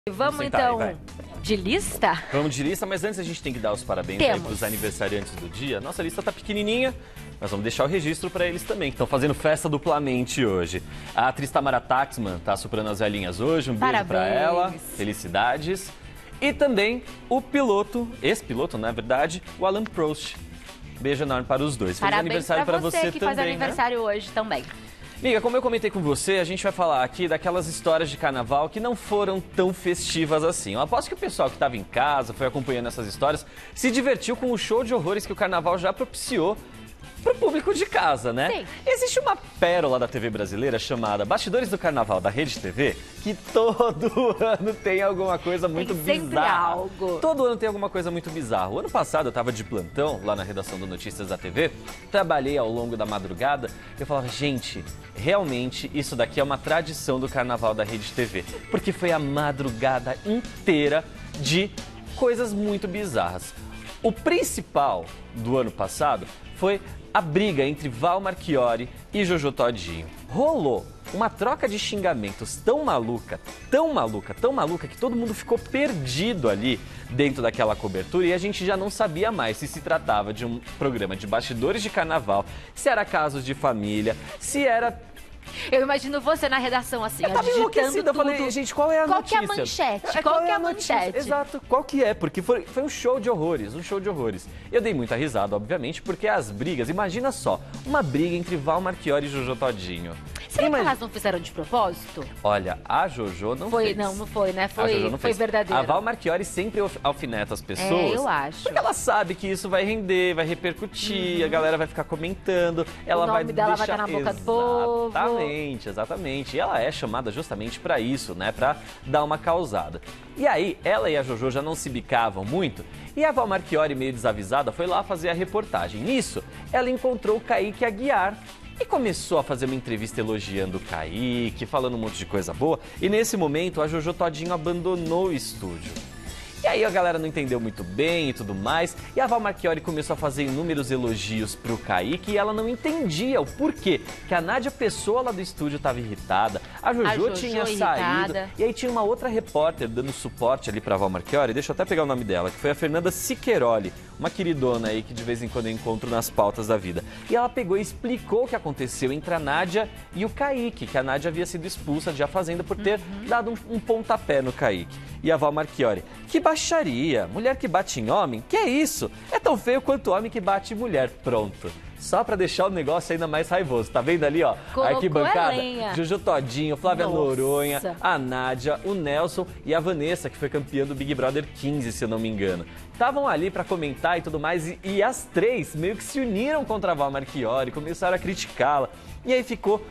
Vamos sentar então aí, de lista? Vamos de lista, mas antes a gente tem que dar os parabéns aí para os aniversariantes do dia. Nossa lista tá pequenininha, mas vamos deixar o registro para eles também, que estão fazendo festa duplamente hoje. A atriz Tamara Taxman tá superando as velhinhas hoje, um beijo para ela, felicidades. E também o piloto, ex-piloto na verdade, o Alan Prost. Beijo enorme para os dois. Parabéns Feliz aniversário para você que também, faz aniversário hoje também. Amiga, como eu comentei com você, a gente vai falar aqui daquelas histórias de carnaval que não foram tão festivas assim. Eu aposto que o pessoal que estava em casa, foi acompanhando essas histórias, se divertiu com o show de horrores que o carnaval já propiciou pro público de casa, né? Sim. Existe uma pérola da TV brasileira chamada Bastidores do Carnaval da Rede TV, que todo ano tem alguma coisa muito Tem sempre bizarra. algo. Todo ano tem alguma coisa muito bizarra. O ano passado eu estava de plantão lá na redação do Notícias da TV, trabalhei ao longo da madrugada e eu falava, gente, realmente isso daqui é uma tradição do Carnaval da Rede TV, porque foi a madrugada inteira de coisas muito bizarras. O principal do ano passado foi a briga entre Val Marchiori e Jojo Todinho. Rolou uma troca de xingamentos tão maluca, tão maluca, tão maluca, que todo mundo ficou perdido ali dentro daquela cobertura e a gente já não sabia mais se tratava de um programa de bastidores de carnaval, se era casos de família, se era... Eu imagino você na redação assim, Eu tava digitando enlouquecida, eu falei, gente, qual é a Qual que é a notícia? manchete? Qual que é a manchete? Exato, qual que é? Porque foi um show de horrores, um show de horrores. Eu dei muita risada, obviamente, porque as brigas, imagina só, uma briga entre Val Marchiori e Jojo Todinho. Será que elas não fizeram de propósito? Olha, a Jojo não Foi, fez. não foi, né? A Jojo não Foi fez. verdadeiro. A Val Marchiori sempre alfineta as pessoas. É, eu acho. Porque ela sabe que isso vai render, vai repercutir, a galera vai ficar comentando, ela vai nome dela vai deixar... estar na boca do povo. Exatamente. E ela é chamada justamente pra isso, né? Pra dar uma causada. E aí, ela e a Jojo já não se bicavam muito, e a Val Marchiori, meio desavisada, foi lá fazer a reportagem. Nisso, ela encontrou o Kaique Aguiar, e começou a fazer uma entrevista elogiando o Kaique, falando um monte de coisa boa. E nesse momento, a Jojo Todinho abandonou o estúdio. E aí a galera não entendeu muito bem e tudo mais. E a Val Marchiori começou a fazer inúmeros elogios pro Kaique e ela não entendia o porquê. Que a Nádia Pessoa lá do estúdio estava irritada, a Jojo tinha saído. E aí tinha uma outra repórter dando suporte ali pra Val Marchiori. Deixa eu até pegar o nome dela, que foi a Fernanda Siqueiroli, uma queridona aí que de vez em quando eu encontro nas pautas da vida. E ela pegou e explicou o que aconteceu entre a Nádia e o Kaique, que a Nádia havia sido expulsa de A Fazenda por ter dado um pontapé no Kaique. E a Val Marchiori, que baixaria, mulher que bate em homem? Que é isso? É tão feio quanto homem que bate em mulher. Pronto. Só pra deixar o negócio ainda mais raivoso. Tá vendo ali, ó? Colocou a arquibancada. lenha. Jojo Todinho, Flávia Nossa. Noronha, a Nádia, o Nelson e a Vanessa, que foi campeã do Big Brother 15, se eu não me engano. Estavam ali pra comentar e tudo mais, e as três meio que se uniram contra a Val Marchiori, começaram a criticá-la. E aí ficou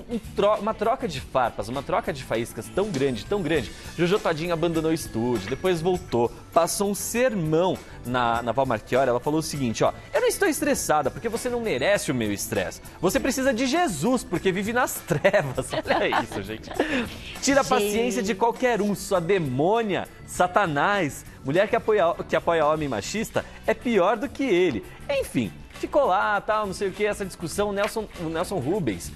uma troca de farpas, uma troca de faíscas tão grande, tão grande. Jojo Todinho abandonou o estúdio, depois voltou, passou um sermão na Val Marchiori. Ela falou o seguinte, ó, eu não estou estressada porque você não merece o meu estresse. Você precisa de Jesus porque vive nas trevas. Olha isso, gente. Tira a paciência de qualquer um, sua demônia, Satanás. Mulher que apoia homem machista é pior do que ele. Enfim, ficou lá, tal, não sei o que, essa discussão. O Nelson Rubens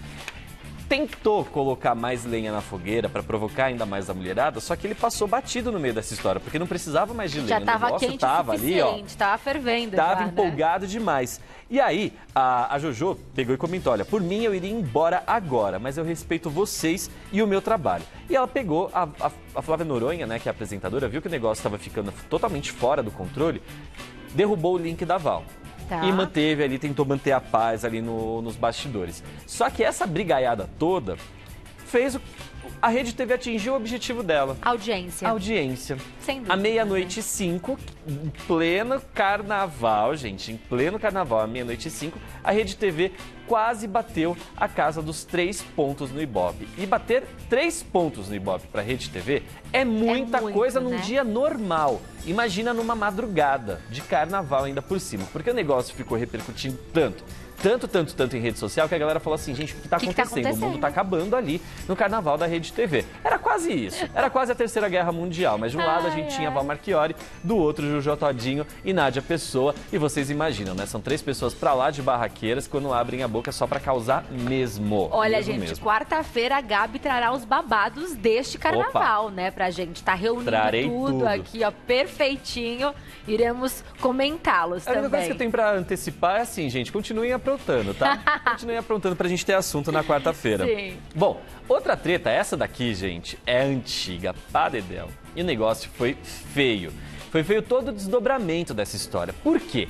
tentou colocar mais lenha na fogueira para provocar ainda mais a mulherada, só que ele passou batido no meio dessa história, porque não precisava mais de lenha. Já tava quente tava o suficiente, ali, ó, tava fervendo. tava já, empolgado demais. E aí, a Jojo pegou e comentou, olha, por mim eu iria embora agora, mas eu respeito vocês e o meu trabalho. E ela pegou, a Flávia Noronha, né, que é a apresentadora, viu que o negócio estava ficando totalmente fora do controle, derrubou o link da Val. Tá. E manteve ali, tentou manter a paz ali nos bastidores. Só que essa brigaiada toda fez a Rede TV atingir o objetivo dela. Audiência. Audiência. Sem dúvida, À meia-noite e 5, em pleno carnaval, gente, em pleno carnaval, à meia-noite e 5, a Rede TV quase bateu a casa dos 3 pontos no Ibope. E bater 3 pontos no Ibope para a Rede TV é muita coisa num dia normal. Imagina numa madrugada de carnaval ainda por cima, porque o negócio ficou repercutindo tanto tanto em rede social que a galera falou assim, gente, o que tá acontecendo? O mundo tá acabando ali no carnaval da Rede TV. Era quase isso. Era quase a Terceira Guerra Mundial. Mas de um lado a gente tinha Val Marchiori, do outro Jojo Todinho e Nádia Pessoa. E vocês imaginam, né? São 3 pessoas pra lá de barraqueiras quando abrem a boca só pra causar mesmo. Olha, gente, quarta-feira a Gabi trará os babados deste carnaval, né? Pra gente tá reunindo tudo aqui, ó, perfeitinho. Iremos comentá-los também. A única coisa que eu tenho pra antecipar é assim, gente, continuem aprontando, tá? Continuem aprontando pra gente ter assunto na quarta-feira. Sim. Bom, outra treta, essa daqui, gente, é antiga, pá dedéu. E o negócio foi feio. Foi feio todo o desdobramento dessa história. Por quê?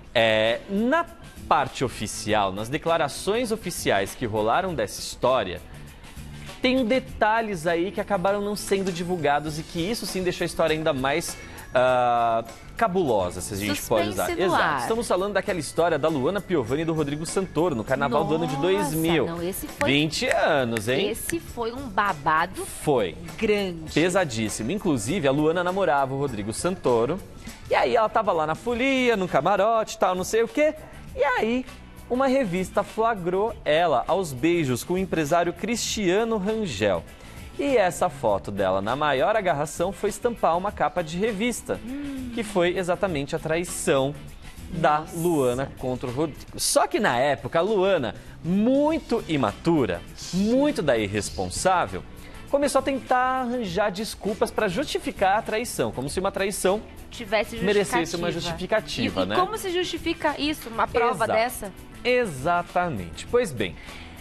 Na parte oficial, nas declarações oficiais que rolaram dessa história, tem detalhes aí que acabaram não sendo divulgados e que isso sim deixou a história ainda mais cabulosa, se a gente pode usar. Exato. Estamos falando daquela história da Luana Piovani e do Rodrigo Santoro no carnaval do ano de 2000. Não, esse foi 20 anos, hein? Esse foi um babado grande. Pesadíssimo. Inclusive, a Luana namorava o Rodrigo Santoro. E aí ela tava lá na folia, no camarote, tal, não sei o quê. E aí, uma revista flagrou ela aos beijos com o empresário Cristiano Rangel. E essa foto dela na maior agarração foi estampar uma capa de revista, que foi exatamente a traição da Luana contra o Rodrigo. Só que na época, a Luana, muito imatura, muito da irresponsável, começou a tentar arranjar desculpas para justificar a traição, como se uma traição merecesse uma justificativa, né? E como se justifica isso, uma prova dessa? Exatamente. Pois bem,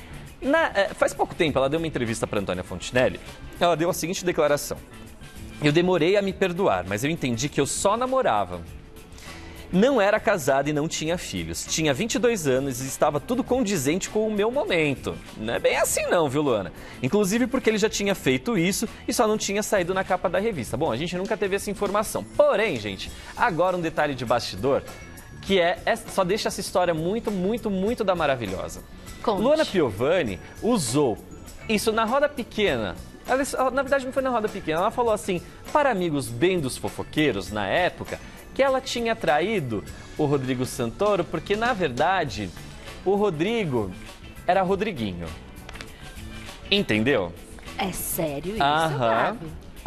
faz pouco tempo ela deu uma entrevista para Antônia Fontinelli. Ela deu a seguinte declaração: eu demorei a me perdoar, mas eu entendi que eu só namorava. Não era casada e não tinha filhos. Tinha 22 anos e estava tudo condizente com o meu momento. Não é bem assim não, viu, Luana? Inclusive porque ele já tinha feito isso e só não tinha saído na capa da revista. Bom, a gente nunca teve essa informação. Porém, gente, agora um detalhe de bastidor que só deixa essa história muito da maravilhosa. Conte. Luana Piovani usou isso na roda pequena. Ela, na verdade, não foi na roda pequena. Ela falou assim, para amigos bem dos fofoqueiros, na época, que ela tinha traído o Rodrigo Santoro porque, na verdade, o Rodrigo era Rodriguinho. Entendeu? É sério isso, Gabi?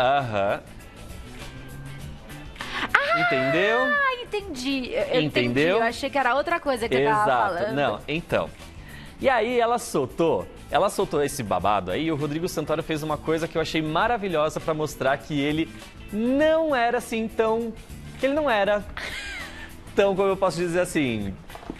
Entendeu? Ah, entendi. Entendi. Eu achei que era outra coisa que eu tava falando. Não, então. E aí ela soltou esse babado aí, e o Rodrigo Santoro fez uma coisa que eu achei maravilhosa pra mostrar que ele não era assim tão... que ele não era tão, como eu posso dizer assim...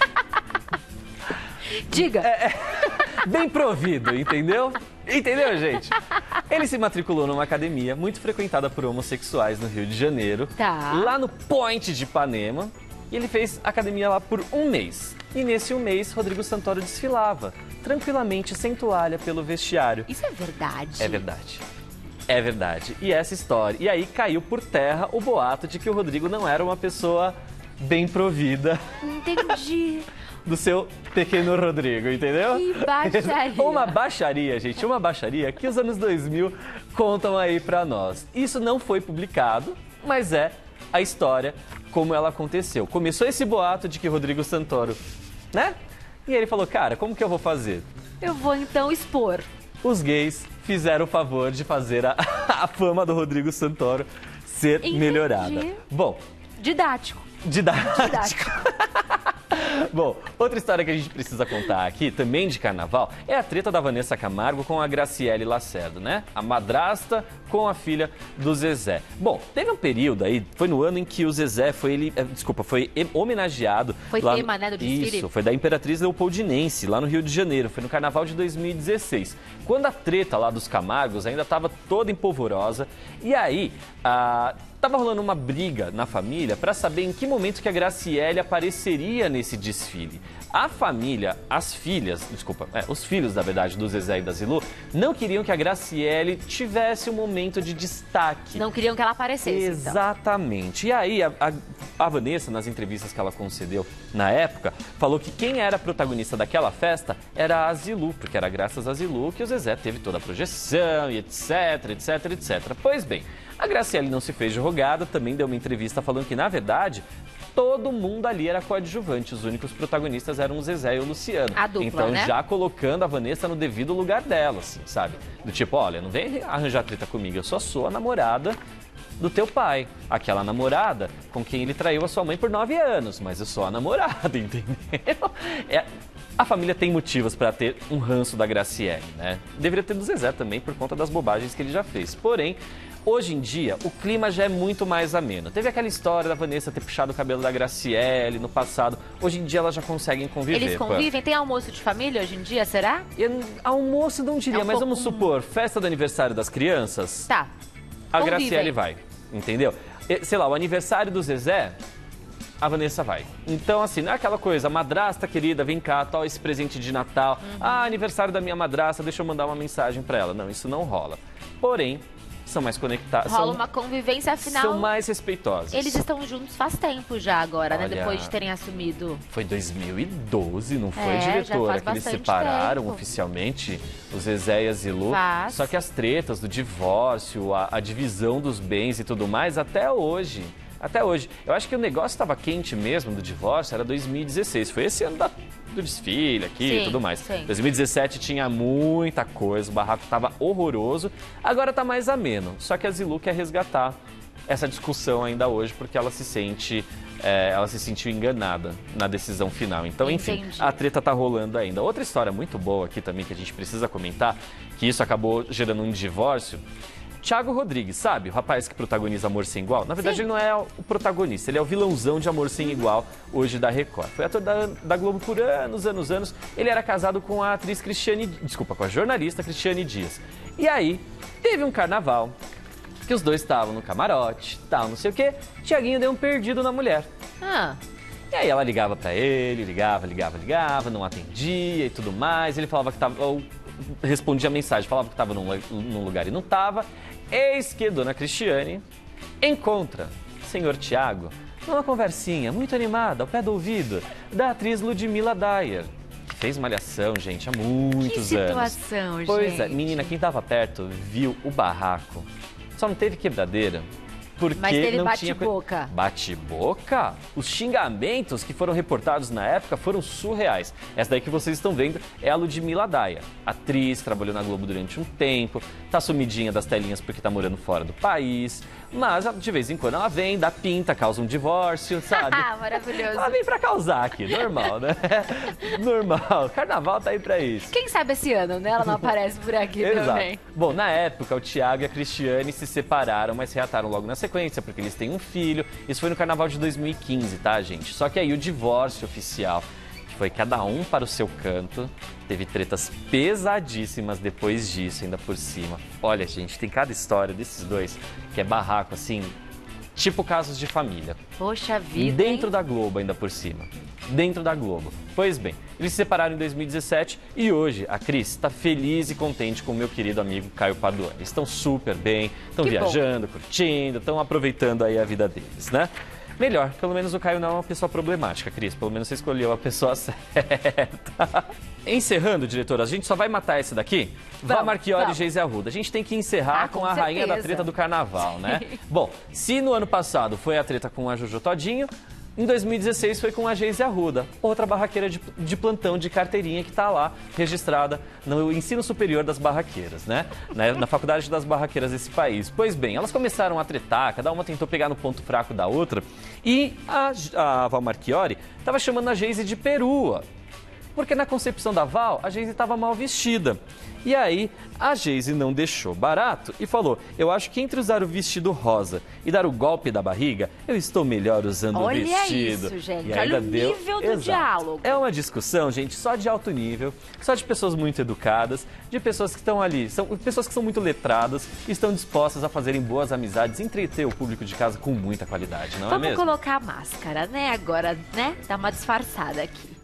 Diga! Bem provido, entendeu? Entendeu, gente? Ele se matriculou numa academia muito frequentada por homossexuais no Rio de Janeiro, lá no Point de Ipanema, e ele fez academia lá por um mês. E nesse um mês, Rodrigo Santoro desfilava, tranquilamente, sem toalha, pelo vestiário. Isso é verdade? É verdade. É verdade. E essa história... E aí caiu por terra o boato de que o Rodrigo não era uma pessoa bem provida. Entendi. Do seu pequeno Rodrigo, entendeu? Que baixaria. Uma baixaria, gente, uma baixaria que os anos 2000 contam aí pra nós. Isso não foi publicado, mas é a história como ela aconteceu. Começou esse boato de que Rodrigo Santoro, né? E ele falou, cara, como que eu vou fazer? Eu vou então expor. Os gays fizeram o favor de fazer a fama do Rodrigo Santoro ser melhorada. Bom... Didático. Bom, outra história que a gente precisa contar aqui, também de carnaval, é a treta da Vanessa Camargo com a Graciele Lacerda, né? A madrasta com a filha do Zezé. Bom, teve um período aí, foi no ano em que o Zezé foi homenageado. Foi tema, né, do desfile? Isso, foi da Imperatriz Leopoldinense, lá no Rio de Janeiro, foi no carnaval de 2016. Quando a treta lá dos Camargos ainda estava toda empolvorosa, e aí... Tava rolando uma briga na família para saber em que momento que a Graciele apareceria nesse desfile. A família, os filhos, na verdade, do Zezé e da Zilu, não queriam que a Graciele tivesse um momento de destaque. Não queriam que ela aparecesse, Exatamente. Então. E aí, a Vanessa, nas entrevistas que ela concedeu na época, falou que quem era a protagonista daquela festa era a Zilu, porque era graças a Zilu que o Zezé teve toda a projeção e etc. Pois bem, A Graciele não se fez de rogada, também deu uma entrevista falando que, na verdade, todo mundo ali era coadjuvante. Os únicos protagonistas eram o Zezé e o Luciano. A dupla, então, né? já colocando a Vanessa no devido lugar dela, assim, sabe? Do tipo, olha, não vem arranjar treta comigo, eu só sou a namorada do teu pai. Aquela namorada com quem ele traiu a sua mãe por 9 anos, mas eu sou a namorada, entendeu? A família tem motivos para ter um ranço da Graciele, né? Deveria ter do Zezé também, por conta das bobagens que ele já fez. Porém, hoje em dia, o clima já é muito mais ameno. Teve aquela história da Vanessa ter puxado o cabelo da Graciele no passado. Hoje em dia, elas já conseguem conviver. Eles convivem? Tem almoço de família hoje em dia, será? Almoço não diria, mas vamos supor, festa do aniversário das crianças. Tá. A Graciele vai, entendeu? Sei lá, o aniversário do Zezé, a Vanessa vai. Então, assim, não é aquela coisa, madrasta querida, vem cá, toma esse presente de Natal. Aniversário da minha madrasta, deixa eu mandar uma mensagem pra ela. Não, isso não rola. Porém, são mais conectados. Rola uma convivência, afinal. São mais respeitosos. Eles estão juntos faz tempo já agora, né? Olha, Depois de terem assumido. Foi 2012, não foi, diretora? Já faz que eles bastante separaram tempo. Oficialmente os Zezé e a Zilu. Faz. Só que as tretas do divórcio, a divisão dos bens e tudo mais, até hoje. Até hoje. Eu acho que o negócio estava quente mesmo do divórcio, era 2016. Foi esse ano do desfile aqui e tudo mais. Sim. 2017 tinha muita coisa, o barraco estava horroroso. Agora está mais ameno. Só que a Zilu quer resgatar essa discussão ainda hoje, porque ela se sentiu enganada na decisão final. Então, enfim, Entendi. a treta tá rolando ainda. Outra história muito boa aqui também que a gente precisa comentar, que isso acabou gerando um divórcio. Thiago Rodrigues, sabe? O rapaz que protagoniza Amor Sem Igual. Na verdade, Sim. ele não é o protagonista, ele é o vilãozão de Amor Sem Igual, hoje da Record. Foi ator da Globo por anos. Ele era casado com a atriz com a jornalista Cristiane Dias. E aí, teve um carnaval que os dois estavam no camarote, tal, não sei o quê. Thiaguinho deu um perdido na mulher. E aí ela ligava pra ele, ligava, não atendia e tudo mais. Ele falava que tava... Ou respondia a mensagem, falava que estava num lugar e não estava. Eis que Dona Cristiane encontra o senhor Thiago numa conversinha muito animada, ao pé do ouvido, da atriz Ludmila Dyer, que fez Malhação, gente, há muitos anos. Que situação, gente. Pois é, menina, quem estava perto viu o barraco. Só não teve quebradeira. Mas teve não bate-boca. Bate-boca? Os xingamentos que foram reportados na época foram surreais. Essa daí que vocês estão vendo é a Ludmila Dyer, atriz, trabalhou na Globo durante um tempo, tá sumidinha das telinhas porque tá morando fora do país, mas de vez em quando ela vem, dá pinta, causa um divórcio, sabe? Maravilhoso. Ela vem pra causar aqui, normal, né? Normal, carnaval tá aí pra isso. Quem sabe esse ano, né? Ela não aparece por aqui também. Bom, na época, o Thiago e a Cristiane se separaram, mas reataram logo na sequência, porque eles têm um filho. Isso foi no carnaval de 2015, tá, gente? Só que aí o divórcio oficial, que foi cada um para o seu canto, teve tretas pesadíssimas depois disso, ainda por cima. Olha, gente, tem cada história desses dois que é barraco, assim, tipo casos de família. Poxa vida, Dentro da Globo, ainda por cima. Dentro da Globo. Pois bem, eles se separaram em 2017 e hoje a Cris está feliz e contente com o meu querido amigo Caio Padoan. Eles estão super bem, estão viajando, curtindo, estão aproveitando aí a vida deles, né? Melhor, pelo menos o Caio não é uma pessoa problemática, Cris. Pelo menos você escolheu a pessoa certa. Encerrando, diretora, a gente só vai matar esse daqui? Vá Marchiori e Geise Arruda. A gente tem que encerrar com a rainha da treta do carnaval, né? Bom, se no ano passado foi a treta com a Jojo Todinho, em 2016 foi com a Geise Arruda, outra barraqueira de plantão de carteirinha que está lá registrada no ensino superior das barraqueiras, né? Na faculdade das barraqueiras desse país. Pois bem, elas começaram a tretar, cada uma tentou pegar no ponto fraco da outra e a Val Marchiori estava chamando a Geise de perua. Porque na concepção da Val, a Geise estava mal vestida. E aí, a Geise não deixou barato e falou: eu acho que entre usar o vestido rosa e dar o golpe da barriga, eu estou melhor usando o vestido. Olha isso, gente. E olha o nível do diálogo. É uma discussão, gente, só de alto nível, só de pessoas muito educadas, de pessoas que estão ali, são pessoas que são muito letradas e estão dispostas a fazerem boas amizades, entreter o público de casa com muita qualidade, não é mesmo? Vamos colocar a máscara, né? Agora, né? Dá uma disfarçada aqui.